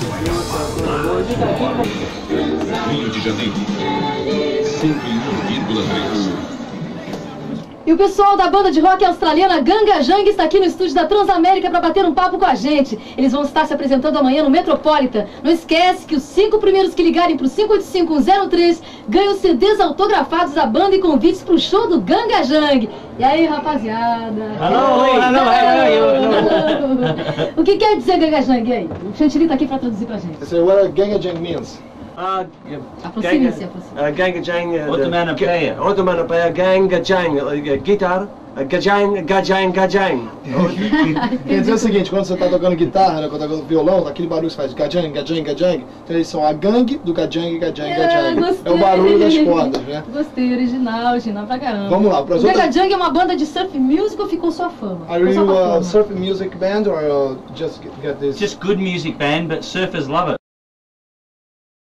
Rio de Janeiro, 101,3. E o pessoal da banda de rock australiana GANGgajang está aqui no estúdio da Transamérica para bater um papo com a gente. Eles vão estar se apresentando amanhã no Metropolitan. Não esquece que os 5 primeiros que ligarem para o 585-103 ganham CDs autografados da banda e convites para o show do GANGgajang. E aí, rapaziada? Hello. O que quer dizer GANGgajang aí? O Chantilly está aqui para traduzir para a gente. So what GANGgajang means? Aproxime-se. GANGgajang, Otomanopeia, GANGgajang, guitar, gajang. Quer dizer o seguinte, quando você está tocando guitarra, né, quando está tocando violão, aquele barulho que faz gajang. Então eles são a gangue do gajang. É o barulho das cordas, né? Gostei, original pra caramba. Vamos lá. O GANGgajang é uma banda de surf music ou ficou sua fama? Are you a surf music band or just get this? Just good music band, but surfers love it.